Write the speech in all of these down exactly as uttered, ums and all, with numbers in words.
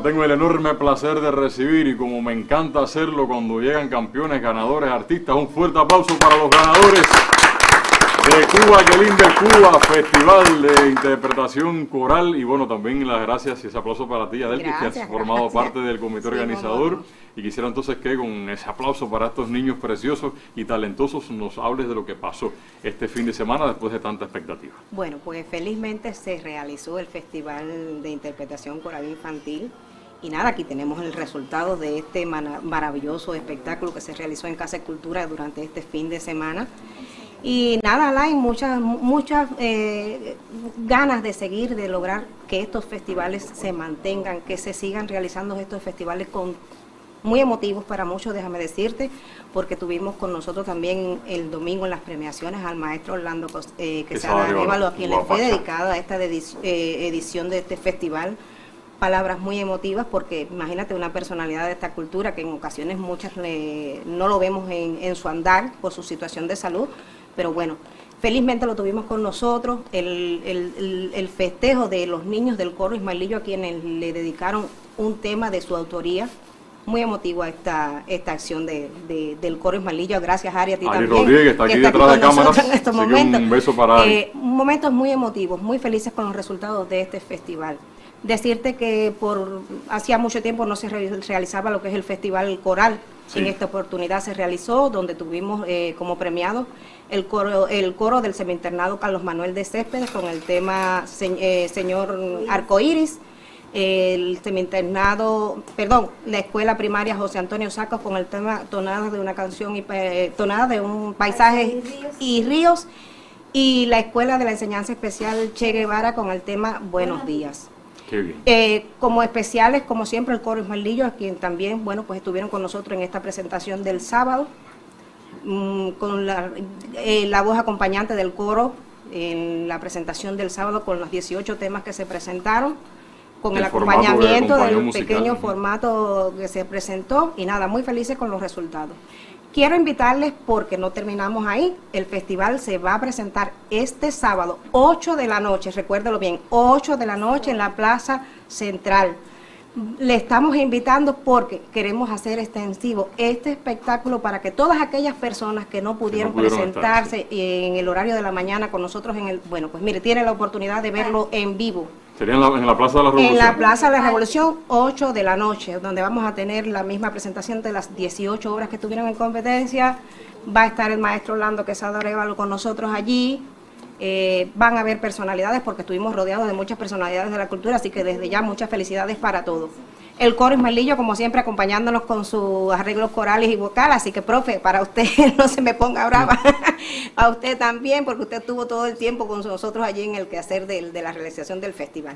tengo el enorme placer de recibir, y como me encanta hacerlo cuando llegan campeones, ganadores, artistas, un fuerte aplauso para los ganadores de Cuba, qué linda es Cuba, Festival de Interpretación Coral. Y bueno, también las gracias y ese aplauso para ti, Adelkis, que has formado gracias. parte del comité sí, organizador. No, no. Y quisiera entonces que con ese aplauso para estos niños preciosos y talentosos nos hables de lo que pasó este fin de semana después de tanta expectativa. Bueno, pues felizmente se realizó el Festival de Interpretación Coral Infantil. Y nada, aquí tenemos el resultado de este maravilloso espectáculo que se realizó en Casa de Cultura durante este fin de semana. Y nada, hay muchas, muchas eh, ganas de seguir, de lograr que estos festivales se mantengan, que se sigan realizando estos festivales con muy emotivos para muchos, déjame decirte, porque tuvimos con nosotros también el domingo en las premiaciones al maestro Orlando eh, Quesada Arévalo, a quien le fue dedicada esta edición de este festival. Palabras muy emotivas, porque imagínate una personalidad de esta cultura que en ocasiones muchas le, no lo vemos en, en su andar por su situación de salud, pero bueno, felizmente lo tuvimos con nosotros, el, el, el, el festejo de los niños del coro Ismaelillo, a quienes le dedicaron un tema de su autoría. Muy emotivo esta, esta acción de, de, del coro Ismaelillo. Gracias, Ari, a ti Ari también. Rodríguez, está aquí detrás de cámaras. En estos momentos. Un beso para Ari. Eh, momentos muy emotivos, muy felices con los resultados de este festival. Decirte que por hacía mucho tiempo no se re, realizaba lo que es el Festival Coral. Sí. En esta oportunidad se realizó, donde tuvimos eh, como premiados el coro, el coro del semiinternado Carlos Manuel de Céspedes con el tema se, eh, Señor Arcoíris. El semiinternado, perdón, la escuela primaria José Antonio Sacos con el tema Tonadas de una canción y eh, Tonadas de un paisaje y ríos, y la escuela de la enseñanza especial Che Guevara con el tema Buenos días. Qué bien. Eh, como especiales, como siempre, el coro Ismaelillo, a quien también, bueno, pues estuvieron con nosotros en esta presentación del sábado, mmm, con la, eh, la voz acompañante del coro en la presentación del sábado con los dieciocho temas que se presentaron, con el, el acompañamiento del musical. Pequeño formato que se presentó, y nada, muy felices con los resultados. Quiero invitarles, porque no terminamos ahí, el festival se va a presentar este sábado, ocho de la noche, recuérdelo bien, ocho de la noche en la Plaza Central. Le estamos invitando porque queremos hacer extensivo este espectáculo para que todas aquellas personas que no pudieron, que no pudieron presentarse estar, sí. en el horario de la mañana con nosotros, en el bueno, pues mire, tienen la oportunidad de verlo en vivo. Sería en la, en la Plaza de la Revolución. En la Plaza de la Revolución, ocho de la noche, donde vamos a tener la misma presentación de las dieciocho obras que estuvieron en competencia. Va a estar el maestro Orlando Quesada Arévalo con nosotros allí. Eh, van a haber personalidades, porque estuvimos rodeados de muchas personalidades de la cultura, así que desde ya muchas felicidades para todos. El coro Ismaelillo, como siempre, acompañándonos con sus arreglos corales y vocales, así que, profe, para usted no se me ponga brava, a usted también, porque usted estuvo todo el tiempo con nosotros allí en el quehacer de, de la realización del festival.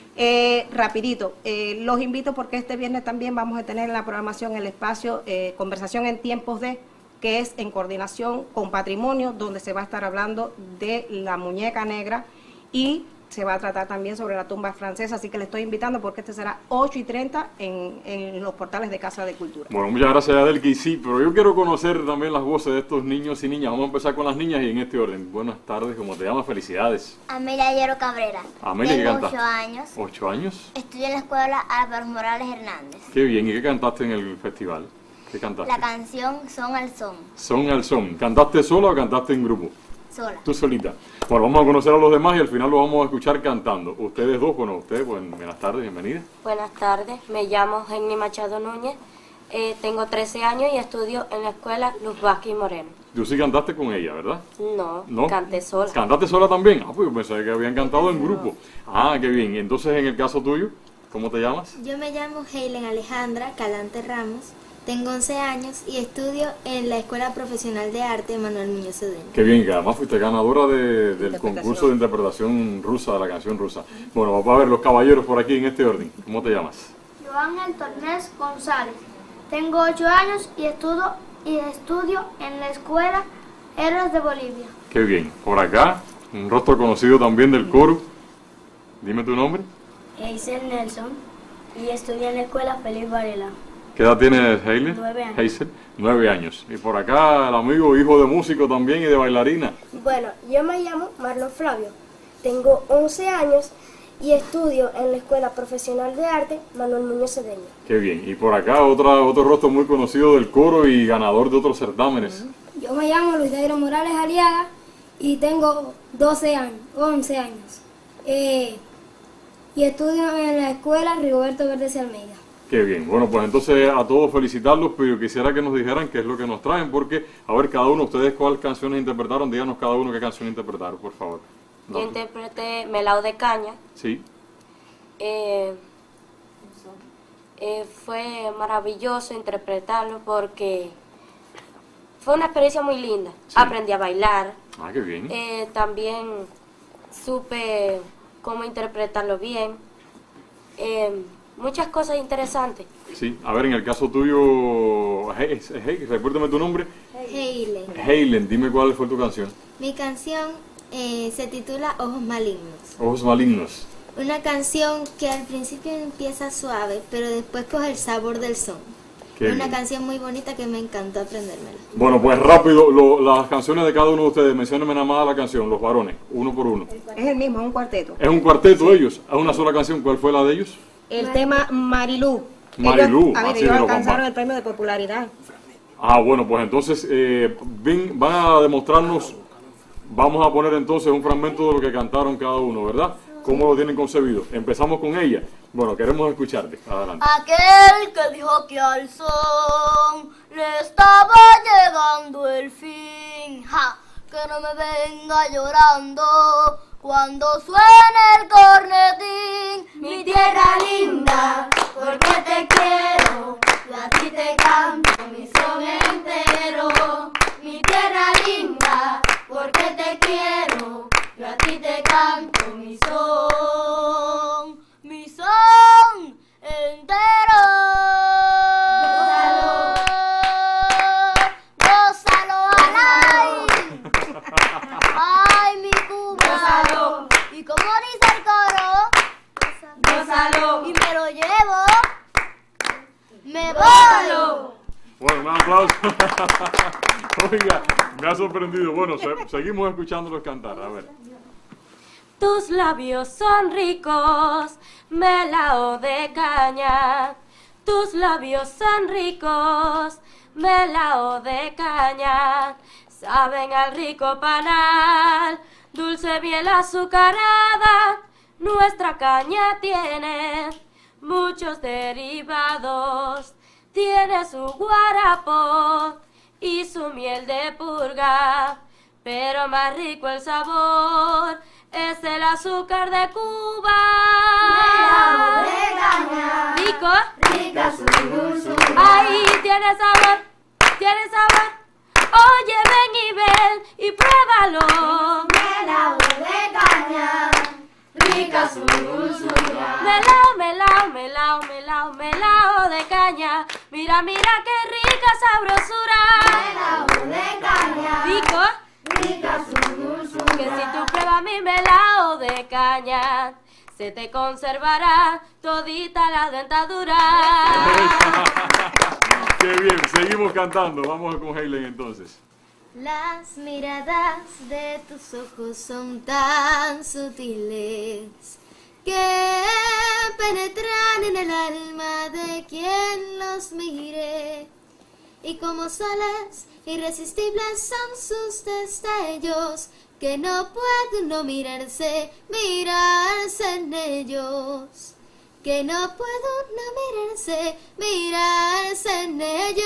Eh, rapidito, eh, los invito porque este viernes también vamos a tener en la programación el espacio eh, Conversación en Tiempos de, que es en coordinación con Patrimonio, donde se va a estar hablando de la muñeca negra y se va a tratar también sobre la tumba francesa, así que le estoy invitando porque este será ocho y treinta en, en los portales de Casa de Cultura. Bueno, muchas gracias, Adelkis. Sí, pero yo quiero conocer también las voces de estos niños y niñas. Vamos a empezar con las niñas y en este orden. Buenas tardes, ¿cómo te llamas? Felicidades. Amelia Hierro Cabrera. Amelia, Tengo ¿qué cantaste? ocho años. ¿Ocho años? Estudio en la escuela Álvaro Morales Hernández. Qué bien, ¿y qué cantaste en el festival? ¿Qué cantaste? La canción Son al Son. Son al Son. ¿Cantaste sola o cantaste en grupo? Sola. Tú solita. Bueno, vamos a conocer a los demás y al final los vamos a escuchar cantando. Ustedes dos, bueno, ustedes, bueno, buenas tardes, bienvenidas. Buenas tardes, me llamo Jenny Machado Núñez, eh, tengo trece años y estudio en la escuela Luz Vázquez y Moreno. Tú sí cantaste con ella, ¿verdad? No, ¿No? canté sola. ¿Cantaste sola también? Ah, pues yo pensé que habían cantado en grupo. Ah, qué bien. Entonces, en el caso tuyo, ¿cómo te llamas? Yo me llamo Heilen Alejandra Calante Ramos. Tengo once años y estudio en la Escuela Profesional de Arte Manuel Muñoz Cedeño. Qué bien, que además fuiste ganadora de, del concurso de interpretación rusa, de la canción rusa. Bueno, vamos a ver los caballeros por aquí en este orden. ¿Cómo te llamas? Joángel Tornés González. Tengo ocho años y estudio, y estudio en la Escuela Héroes de Bolivia. Qué bien. Por acá, un rostro conocido también del coro. Dime tu nombre. Hazel Nelson y estudio en la Escuela Félix Varela. ¿Qué edad tienes, Hailey? Nueve años. Hazel, nueve años. Y por acá el amigo, hijo de músico también y de bailarina. Bueno, yo me llamo Marlon Flavio, tengo once años y estudio en la Escuela Profesional de Arte Manuel Muñoz Cedeño. Qué bien. Y por acá otra, otro rostro muy conocido del coro y ganador de otros certámenes. Yo me llamo Luis Dairo Morales Aliaga y tengo doce años, once años. Eh, y estudio en la Escuela Rigoberto Verdes y Almeida. Qué bien. Bueno, pues entonces a todos felicitarlos, pero yo quisiera que nos dijeran qué es lo que nos traen, porque, a ver, cada uno de ustedes cuáles canciones interpretaron, díganos cada uno qué canción interpretaron, por favor. Yo interpreté Melao de Caña. Sí. Eh, eh, fue maravilloso interpretarlo porque fue una experiencia muy linda. Sí. Aprendí a bailar. Ah, qué bien. Eh, también supe cómo interpretarlo bien. Eh, muchas cosas interesantes. Sí, a ver, en el caso tuyo, hey, hey, recuérdame tu nombre. Heilen. Heilen, dime cuál fue tu canción. Mi canción eh, se titula Ojos Malignos. Ojos Malignos. Una canción que al principio empieza suave, pero después coge el sabor del son. Qué Es una bien. canción muy bonita que me encantó aprendérmela. Bueno, pues rápido, lo- las canciones de cada uno de ustedes, menciónenme nada más la canción, los varones, uno por uno. Es el mismo, es un cuarteto. Es un cuarteto ellos, es una sola canción, ¿cuál fue la de ellos? El tema Marilú. Marilú, Ellos, a ver, así ellos de los alcanzaron Bambán. el premio de popularidad. Ah, bueno, pues entonces eh, ven- van a demostrarnos, vamos a poner entonces un fragmento de lo que cantaron cada uno, ¿verdad? ¿Cómo lo tienen concebido? Empezamos con ella. Bueno, queremos escucharte. Adelante. Aquel que dijo que al son le estaba llegando el fin, ja, que no me venga llorando cuando suene el cornetín. Mi tierra linda, porque te quiero, yo a ti te canto mi son entero. Mi tierra linda, porque te quiero, yo a ti te canto mi son, mi son entero. Gózalo, gózalo, ay, mi Cuba. Y como dice el coro, gózalo. Y me lo llevo, me voy. Bueno, un aplauso. Oiga, me ha sorprendido. Bueno, se- seguimos escuchándolos cantar. A ver. Tus labios son ricos, melao de caña. Tus labios son ricos, melao de caña. Saben al rico panal, dulce miel azucarada. Nuestra caña tiene muchos derivados. Tiene su guarapo y su miel de purga, pero más rico el sabor es el azúcar de Cuba. Melao de caña, Rico, rica su dulzura. ahí tiene sabor, tiene sabor. Oye, ven y ven y pruébalo. Melao de caña, rica su dulzura. Melao, melao, melao, melao, melao de caña. Mira, mira qué rica sabrosura. Melao de caña, Rico, rica su dulzura. que si tú pruebas mi melao de caña, se te conservará todita la dentadura. Qué bien, seguimos cantando. Vamos con Heilen entonces. Las miradas de tus ojos son tan sutiles que penetran en el alma de quien los mire. Y como soles irresistibles son sus destellos, que no puede uno mirarse, mirarse en ellos. Que no puede uno mirarse, mirarse en ellos.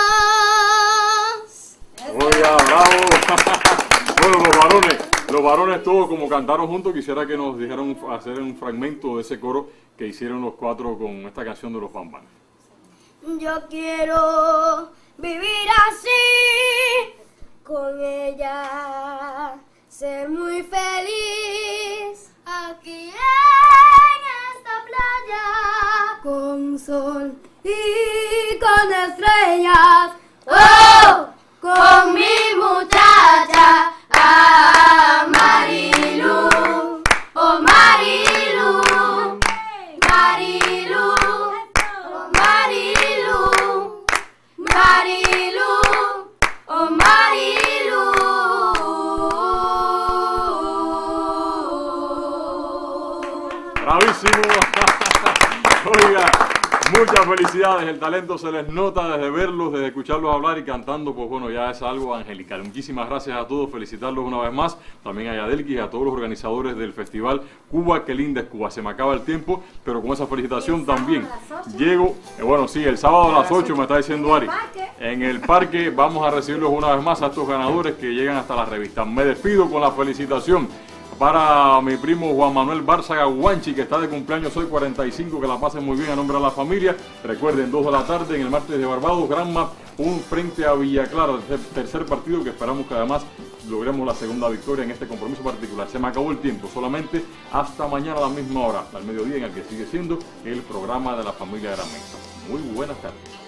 Oiga, bravo. Bueno, los varones, los varones todos como cantaron juntos, quisiera que nos dijeran un- hacer un fragmento de ese coro que hicieron los cuatro con esta canción de los Bambán. Yo quiero vivir así con ella, ser muy feliz aquí en esta playa, con sol y con estrellas. ¡Oh! Con mi muchacha, ah, Marilu, oh Marilu, Marilu, oh Marilu, Marilu, oh Marilu. máximo. Oiga, muchas felicidades, el talento se les nota desde verlos, desde escucharlos hablar y cantando, pues bueno, ya es algo angelical. Muchísimas gracias a todos, felicitarlos una vez más, también a Yadelki y a todos los organizadores del festival Cuba, qué linda es Cuba. Se me acaba el tiempo, pero con esa felicitación también llego, eh, bueno, sí, el sábado a las ocho me está diciendo Ari, en el parque vamos a recibirlos una vez más a estos ganadores que llegan hasta la revista. Me despido con la felicitación para mi primo Juan Manuel Bárzaga Guanchi, que está de cumpleaños hoy, cuarenta y cinco, que la pasen muy bien a nombre de la familia. Recuerden, dos de la tarde en el martes de Barbados, Granma, un frente a Villa Clara, el tercer partido que esperamos que además logremos la segunda victoria en este compromiso particular. Se me acabó el tiempo, solamente hasta mañana a la misma hora, al mediodía, en el que sigue siendo el programa de la familia Gran Mesa. Muy buenas tardes.